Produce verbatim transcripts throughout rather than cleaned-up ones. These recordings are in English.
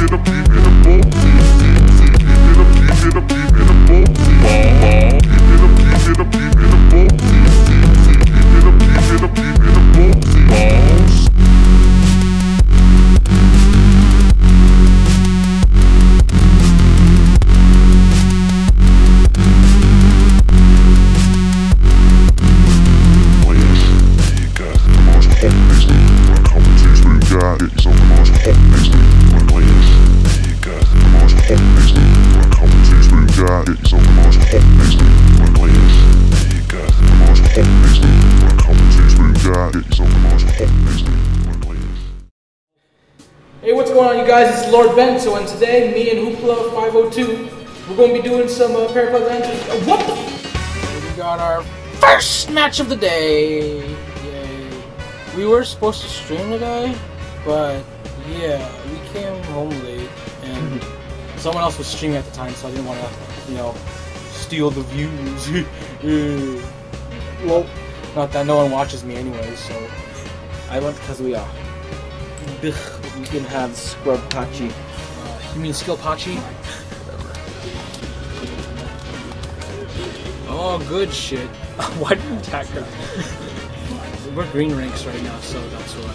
Hey, what's going on, you guys? It's LordBento, and today, me and Hoopla five oh two, we're going to be doing some uh, pair of banters. Uh, what the? We got our first match of the day. Yay! We were supposed to stream today, but yeah, we came home late, and someone else was streaming at the time, so I didn't want to, you know, steal the views. Well, not that no one watches me anyway, so I went because we are. You can have scrub pachi. Uh, you mean skill pachi? Oh, good shit. Why did you attack her? We're green ranks right now, so that's why.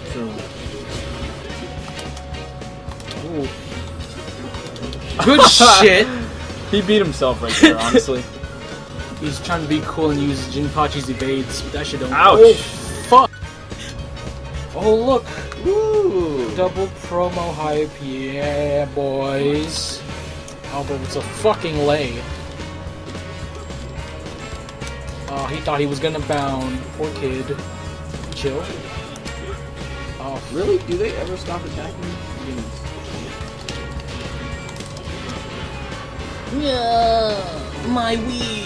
True. Ooh. Good shit. He beat himself right there, honestly. He's trying to be cool and use Jinpachi's evades, but that shit don't. Ouch! Oh, fuck! Oh, look! Ooh! Double promo hype, yeah, boys. Oh, but it's a fucking lay. Oh, he thought he was gonna bound. Poor kid. Chill. Oh, really? Do they ever stop attacking? Yeah, my weave.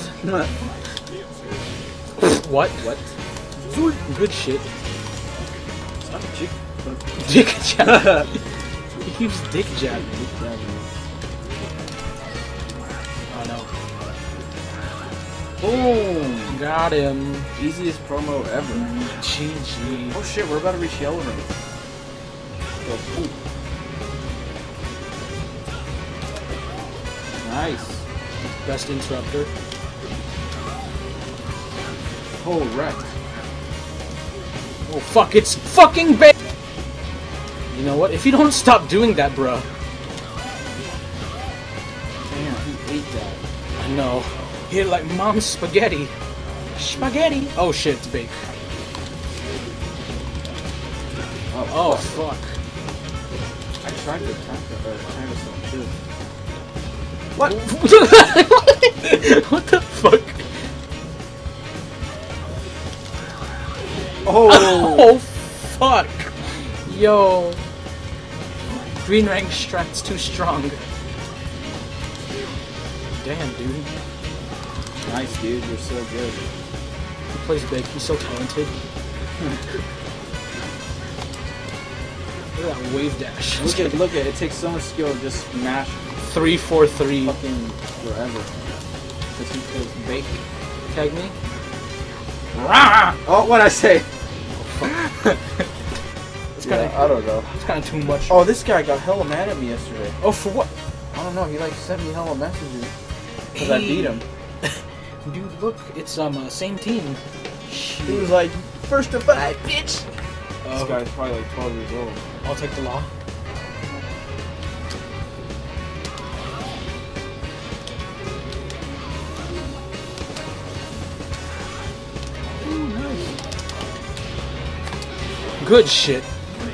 What? What? Good shit. Stop chick. Dick jab. He used dick jab. Dick jab. Oh no. Boom! Got him. Easiest promo ever. G G. Oh shit, we're about to reach yellow ring. Oh, nice. Best interrupter. Oh, wreck. Oh fuck, it's fucking bad! You know what? If you don't stop doing that, bruh. Damn, he ate that. I know. He hit like mom's spaghetti. Spaghetti! Oh shit, it's big. Oh, oh fuck. fuck. I tried to attack the uh, China stuff too. What? What the fuck? Oh! Oh fuck! Yo. Green rank strat's too strong. Damn, dude. Nice, dude. You're so good. He plays big. He's so talented. Look at that wave dash. Look at, look at it. Takes so much skill to just smash three four three. fucking wherever. Because he plays big. Tag me. Oh, what'd I say? It's kind of. Yeah, I don't know. It's kind of too much. Oh, this guy got hella mad at me yesterday. Oh, for what? I don't know. He like sent me hella messages because Hey. I beat him. Dude, look, it's um uh, same team. He was like, first to five, bitch. Uh, This guy's probably like twelve years old. I'll take the law. Ooh, nice. Good shit.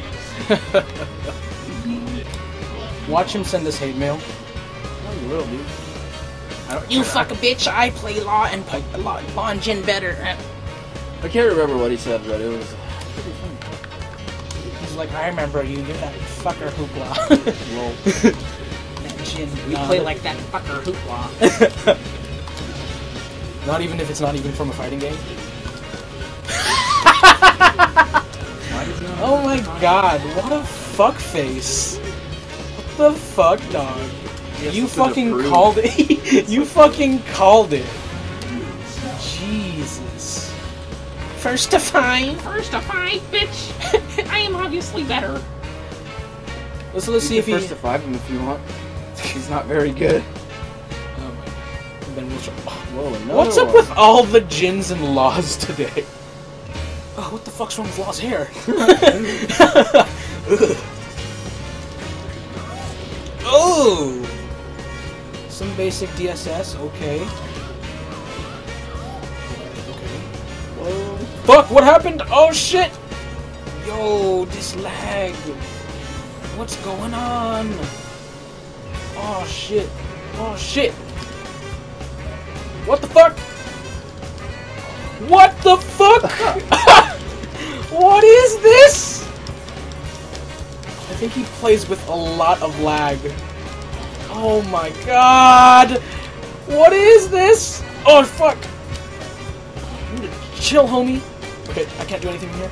Watch him send us hate mail. Oh, you will, dude. I don't, You fuck a bitch, I play law and play law, law and gin better. I can't remember what he said, but it was pretty funny. He's like, I remember you, you're that fucker hoopla. Well, That gin, we Nah, play that- like that fucker hoopla. Not even if it's not even from a fighting game. Oh my god, what a fuck face. What the fuck, dog? You fucking called it. You fucking called it. Jesus. First to five, first to five, bitch. I am obviously better. Let's let's you see if he. first survive him if you want. He's not very good. Oh my. And then we'll try. Whoa, no. What's up with all the Jins and Laws today? Oh, what the fuck's wrong with Law's hair? Oh! Some basic D S S, okay. Okay. Whoa. Fuck, what happened? Oh shit! Yo, this lag. What's going on? Oh shit. Oh shit. What the fuck? What the fuck? What is this? I think he plays with a lot of lag. Oh my god! What is this? Oh fuck! Chill, homie. Okay, I can't do anything here.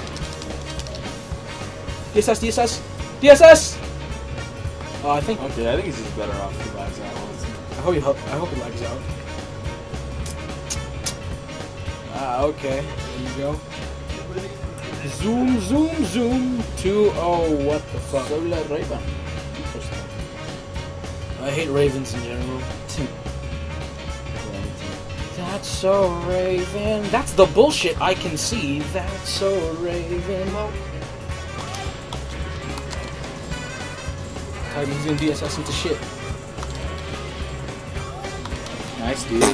D S S, D S S, D S S! Oh, I think. Okay, I think he's just better off if he lags out. I hope he, I hope he lags out. Ah, okay. There you go. Zoom, zoom, zoom. Two, oh, what the fuck? Solar Raven. I hate ravens in general. That's so Raven. That's the bullshit I can see. That's so Raven. He's gonna D S S into shit. Nice, dude.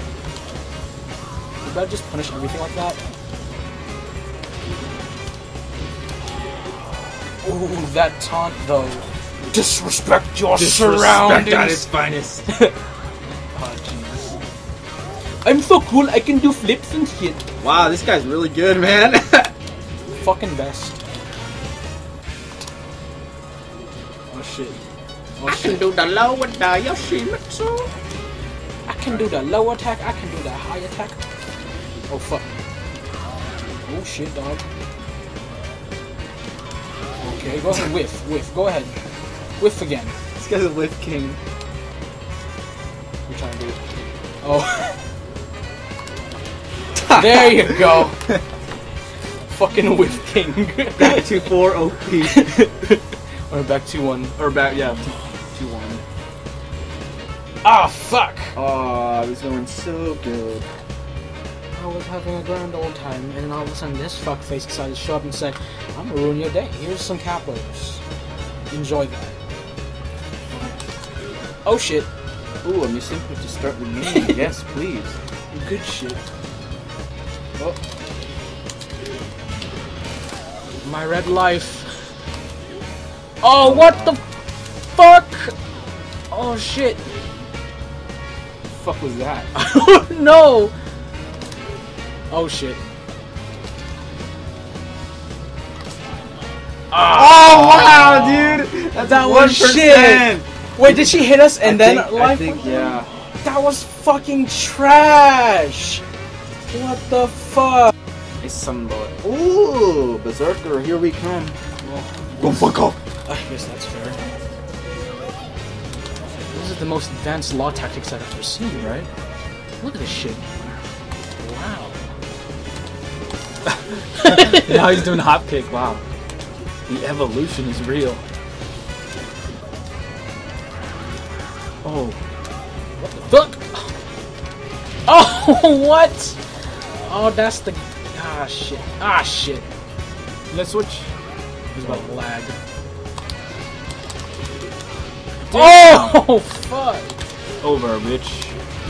You better just punish everything like that. Ooh, that taunt though. Disrespect your surroundings. Disrespect at its finest. Oh jeez. I'm so cool. I can do flips and shit. Wow, this guy's really good, man. Fucking best. Oh shit. Oh I shit. can do the low with the Yoshimitsu. I can do the low attack. I can do the high attack. Oh fuck. Oh shit, dog. Okay, go ahead, whiff, whiff. Go ahead, whiff again. This guy's a whiff king. We're trying to do it. Oh. There you go. Fucking whiff king. Back to four O P. Or back to one. Or back, yeah, two one. Ah, fuck. Oh, I was going so good. I was having a grand old time, and then all of a sudden this fuckface decided to show up and say, I'm gonna ruin your day. Here's some capos. Enjoy that. Oh shit. Ooh, a mission to start the game. Yes, please. Good shit. Oh. My red life. Oh, what the fuck? Oh shit. What the fuck was that? Oh no. Oh shit. Oh wow, dude! That's That one was shit. Wait, did she hit us and I then think, life? I think, yeah. That was fucking trash. What the fuck? A sunblower. Ooh, Berserker, here we come. Go fuck off. I guess that's fair. This is the most advanced law tactics I've ever seen, right? Look at this shit. Wow. Now he's doing hop kick. Wow. The evolution is real. Oh. What the fuck? Oh, what? Oh, that's the... Ah, shit. Ah, shit. Let's switch. It was about lag. Oh, fuck. Over, bitch.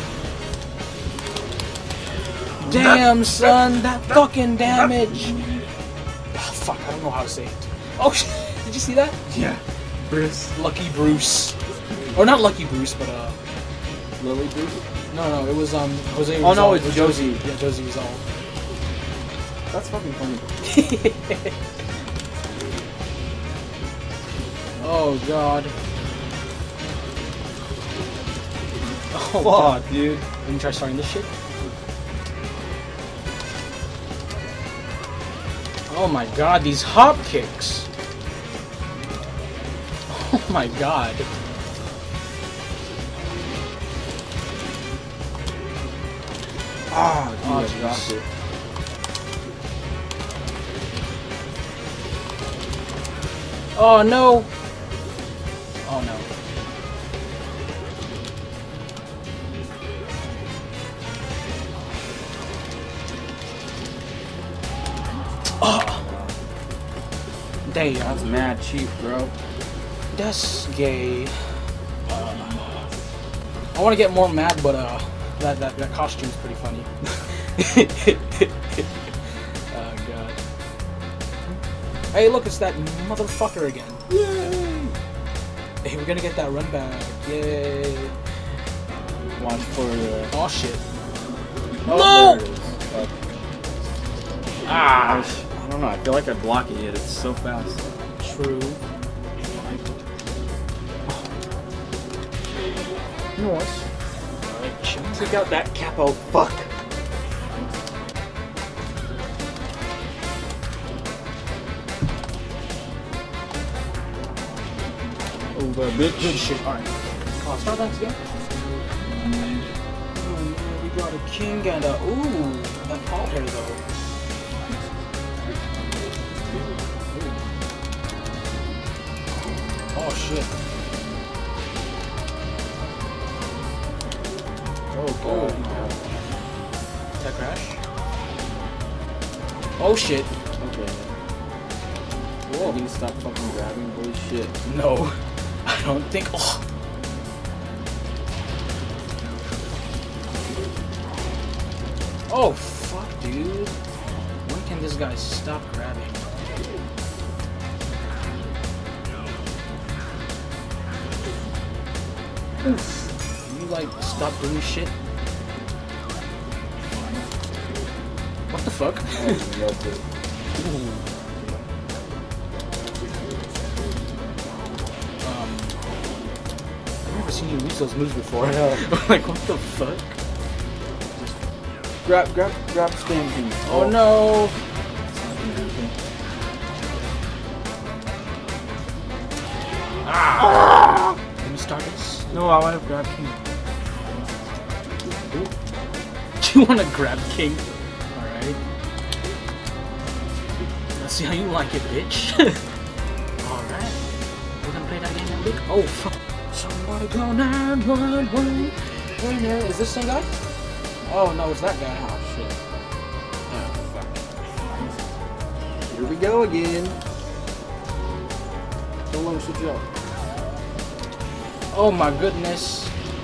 Damn, son, that fucking damage. Oh, fuck, I don't know how to say it. Oh, shit. Did you see that? Yeah. Bruce. Lucky Bruce. Or not Lucky Bruce, but, uh... Lily Bruce? No, no, it was, um, Jose Oh, no, Rizal. it's It was Josie. Yeah, Josie Rizal. That's fucking funny. Oh, God. Oh, Fuck, dude. Let me try starting this shit. Oh my god, these hop kicks. Oh my god. Ah, dude, Oh, I jeez. dropped it. Oh no. Oh no. Oh! Damn. That's mad cheap, bro. That's gay. Uh, I want to get more mad, but uh, that that that costume's pretty funny. Oh god. Hey, look, it's that motherfucker again. Yay! Hey, we're gonna get that run back. Yay! Watch for the. Oh shit. Oh, No! there it is. Okay. Ah. I don't know. I feel like I block it yet. It's so fast. True. Nice. Alright, Take out that capo. Fuck. Over, good bitch. shit. Alright. Oh, start thanks again. Oh, yeah, we got a king and a. Ooh, that Paul hair though. Oh shit. Oh, Oh. God. That crash? Oh shit. Okay. Whoa. You can stop fucking grabbing. Holy shit. No. I don't think. Oh. Oh fuck, dude. When can this guy stop grabbing? Oof. Can you like stop doing shit? What the fuck? Ooh. Um, I've never seen you use those moves before. I know. Like, what the fuck? Grab, grab, grab spam thing. Oh no! Ah! Can we start this? No, I want to grab king. Do you want to grab king? Alright. Let's see how you like it, bitch. Alright. We're gonna play that game now, big. Oh, fuck. Somebody call nine one one. Is this some guy? Oh, no, it's that guy. Oh, shit. Oh, fuck. Here we go again. Don't let me switch up. Oh, my goodness.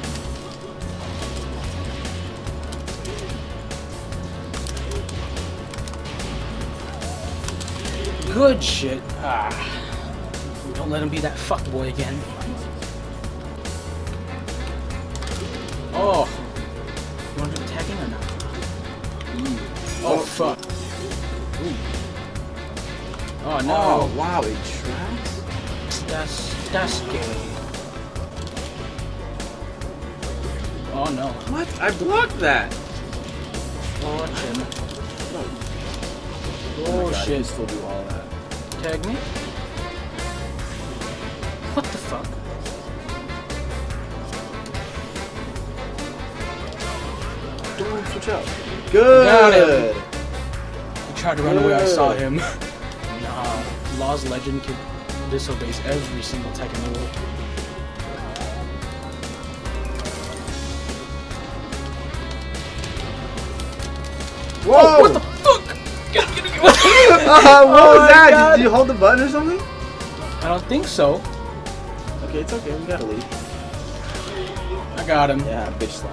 Good shit. Ah. Don't let him be that fuckboy again. Oh. You want to do attacking or not? Mm. Oh, fuck. Ooh. Oh, no. Oh, wow, it tracks? That's, that's gay. Oh, no. What? I blocked that. Watch him. Oh, Oh, my God, shit. you still do all that. Tag me? What the fuck? Don't switch out. Good. Got him. He tried to run away, I saw him. Nah, Law's Legend kid disobeys every single Tekken rule. Whoa! Oh, what the fuck? Get, get, get, what? uh, what Oh was that? God. Did you hold the button or something? I don't think so. Okay, it's okay. We gotta leave. I got him. Yeah, bitch slap.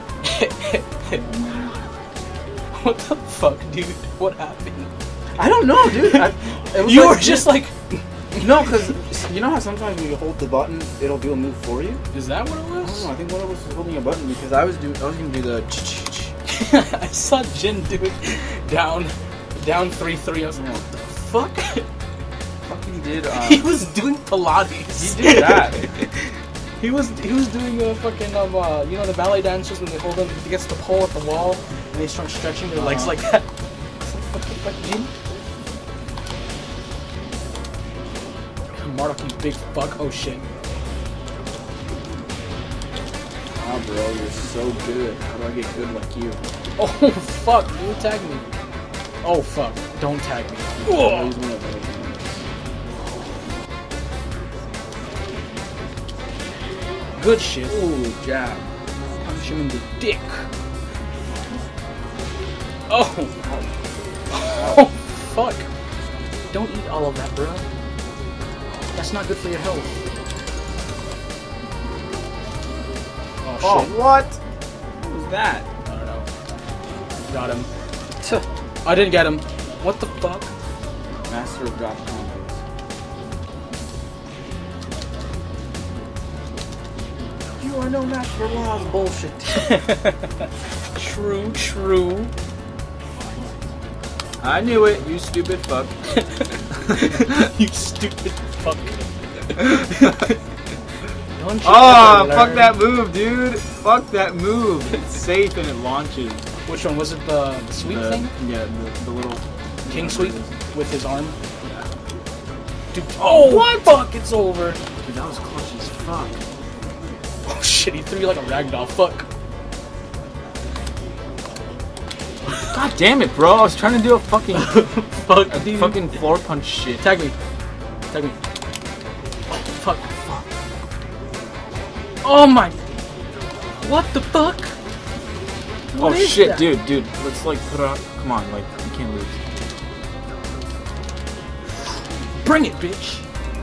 What the fuck, dude? What happened? I don't know, dude. I, it was You like, were just like... No, because you know how sometimes when you hold the button, it'll do a move for you? Is that what it I don't was? know. I think one of us was holding a button because I was doing. I was gonna do the. I saw Jin do it down, down three three. I was like, what the fuck? Fucking did. Um, He was doing Pilates. He did that. he was he was doing a fucking um uh, you know the ballet dancers when they hold them against the pole at the wall and they start stretching their legs Uh-huh. like that. What the fuck, Jin? Marduk, you big fuck. Oh shit. Ah, bro, you're so good. How do I get good like you? Oh fuck, you tag me. Oh fuck, don't tag me. I'll use one of those. good shit. Ooh, jab. Punch him in the dick. Oh. Oh, fuck. Don't eat all of that, bro. That's not good for your health. Oh, Oh, shit. what? What was that? I don't know. Got him. I didn't get him. What the fuck? Master of drop combos. You are no match for laws. Bullshit. True, true. I knew it, you stupid fuck. You stupid fuck. Don't you Oh, ever fuck learn. that move, dude. Fuck that move. It's safe and it launches. Which one? Was it the, the sweep The- thing? Yeah, the, the little King sweep with his arm? Yeah. Dude, oh, what? Fuck, it's over. Dude, that was clutch as fuck. Oh shit, he threw you like a ragdoll. Fuck. God damn it, bro. I was trying to do a fucking Fuck, a dude. fucking floor punch shit. Tag me. Tag me. Oh, fuck. Fuck. Oh my. What the fuck? What Oh is shit, that? dude, dude. Let's like put it on. Come on, like, we can't lose. Bring it, bitch.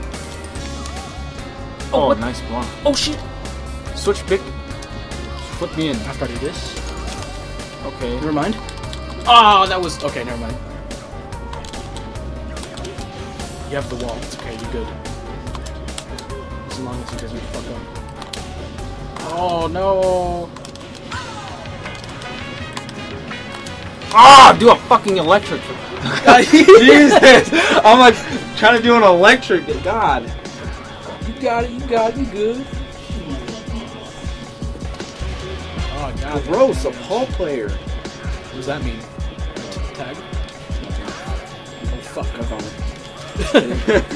Oh, what? nice block. Oh shit. Switch pick. Flip me in. After I do this. Okay. Never mind. Oh, that was... Okay, never mind. You have the wall. It's okay, you're good. As long as he doesn't fuck up. Oh, no. Ah, do a fucking electric. Jesus. I'm like trying to do an electric. God. You got it, you got it, you good. Oh, God. Gross, a Paul player. What does that mean? Tag? Oh, fuck. I found it.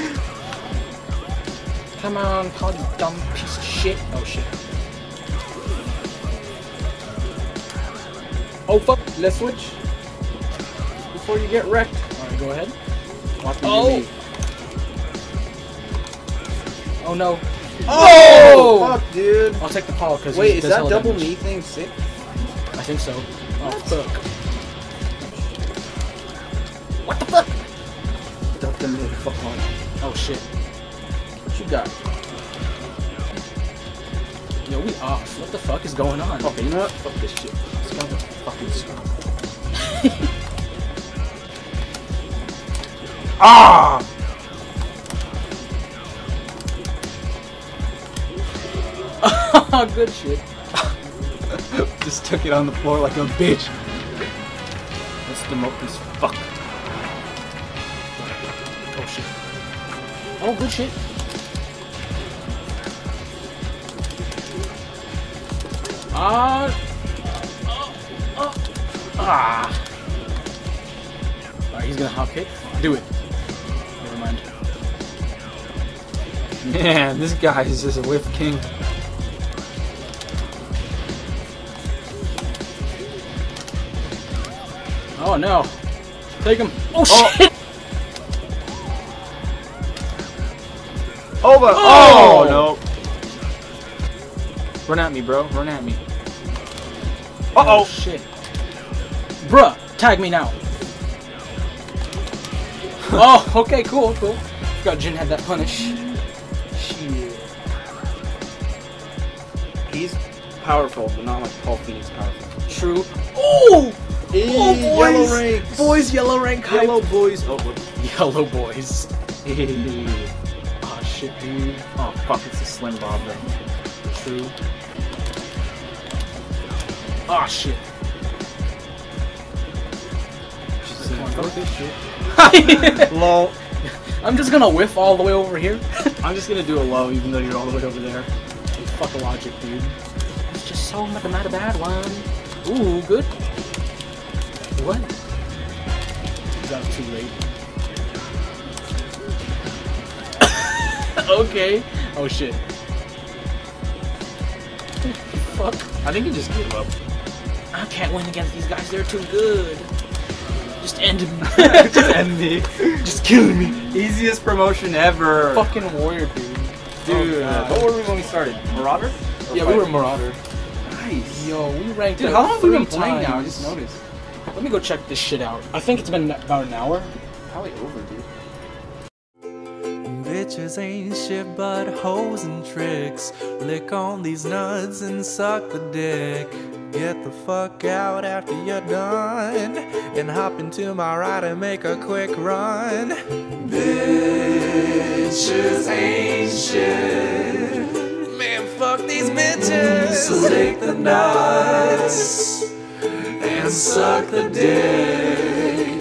Come on, Paul, you dumb piece of shit. Oh, shit. Oh, fuck. Let's switch. Before you get wrecked. Alright, go ahead. Watch me Oh. do me. Oh, no. Oh! Fuck, dude. I'll take the Paul because Wait, is that double knee thing sick? I think so. Oh, fuck. What the fuck? Duck the mid. Fuck on. Oh, shit. What you got? Yo, we off. What the fuck is going on? Okay, you know what? Fuck this shit. This guy's a fucking scum. Ah! Oh, good shit. Just took it on the floor like a bitch. Let's demote this fuck. Oh, shit. Oh, good shit. Ah. Uh, uh, ah. Alright, he's gonna hop kick. Do it. Never mind. Man, this guy is just a whiff king. Oh no. Take him. Oh, Oh. shit! Over! Oh! Oh, no. Run at me, bro. Run at me. Oh Uh-oh. shit. Bruh, tag me now. Oh, okay, cool, cool. Forgot Jin had that punish. Shit. He's powerful, but not like Paul Phoenix powerful. True. Ooh! Hey, Oh, boys! yellow ranks. Boys, yellow rank hype. Yellow boys. Oh, what? Yellow boys. Hey. Oh shit, dude. Oh, fuck. It's a slim bob, though. True. Oh shit. Come on, fuck this shit. Low. I'm just gonna whiff all the way over here. I'm just gonna do a low, even though you're all the way over there. Fuck the logic, dude. It's just so much not a bad one. Ooh, good. What? That was too late. Okay. Oh shit. Fuck. I think he just gave up. I can't win against these guys. They're too good. Just end me. Just end me. Just kill me. Easiest promotion ever. Fucking warrior, dude. Dude, Oh, God. what were we when we started? Marauder? Yeah, we were more off. Nice. Yo, we ranked Dude, up how long have we three been playing now? I times. just noticed. Let me go check this shit out. I think it's been about an hour. Probably over, dude. Bitches ain't shit but hoes and tricks. Lick on these nuts and suck the dick. Get the fuck out after you're done and hop into my ride and make a quick run. Bitches ain't shit. Man, fuck these bitches. So lick the nuts and suck the dick.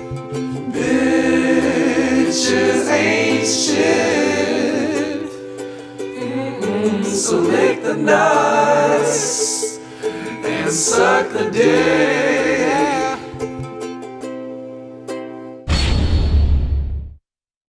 Bitches ain't shit. Mm-mm. So lick the nuts and suck the dick.